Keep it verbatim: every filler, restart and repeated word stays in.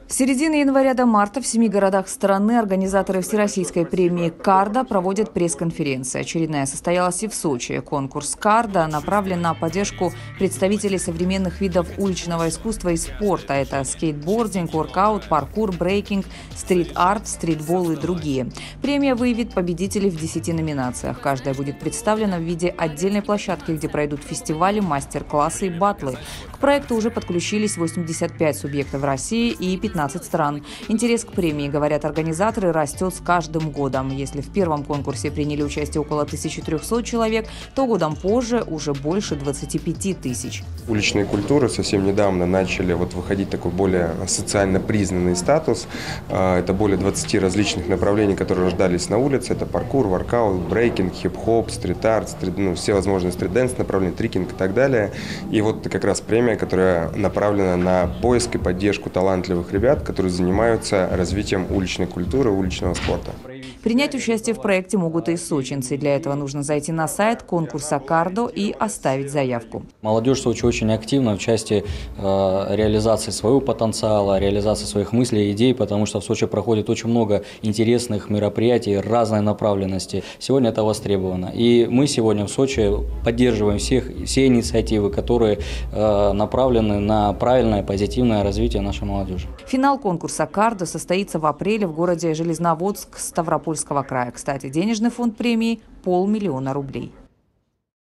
С середины января до марта в семи городах страны организаторы Всероссийской премии «Карда» проводят пресс-конференции. Очередная состоялась и в Сочи. Конкурс «Карда» направлен на поддержку представителей современных видов уличного искусства и спорта. Это скейтбординг, воркаут, паркур, брейкинг, стрит-арт, стритбол и другие. Премия выявит победителей в десяти номинациях. Каждая будет представлена в виде отдельной площадки, где пройдут фестивали, мастер-классы и батлы. К проекту уже подключились восемьдесят пять субъектов России и пятнадцать стран. Интерес к премии, говорят организаторы, растет с каждым годом. Если в первом конкурсе приняли участие около тысячи трёхсот человек, то годом позже уже больше двадцати пяти тысяч. Уличные культуры совсем недавно начали вот выходить такой более социально признанный статус. Это более двадцати различных направлений, которые рождались на улице. Это паркур, воркаут, брейкинг, хип-хоп, стрит-арт, стрит, ну, все возможные стрит-дэнс направления, трикинг и так далее. И вот это как раз премия, которая направлена на поиск и поддержку талантливых ребят, которые занимаются развитием уличной культуры, уличного спорта. Принять участие в проекте могут и сочинцы. Для этого нужно зайти на сайт конкурса «Кардо» и оставить заявку. Молодежь Сочи очень активна в части э, реализации своего потенциала, реализации своих мыслей и идей, потому что в Сочи проходит очень много интересных мероприятий разной направленности. Сегодня это востребовано. И мы сегодня в Сочи поддерживаем всех, все инициативы, которые э, направлены на правильное, позитивное развитие нашей молодежи. Финал конкурса «Кардо» состоится в апреле в городе Железноводск Ставропольского края. Кстати, денежный фонд премии – полмиллиона рублей.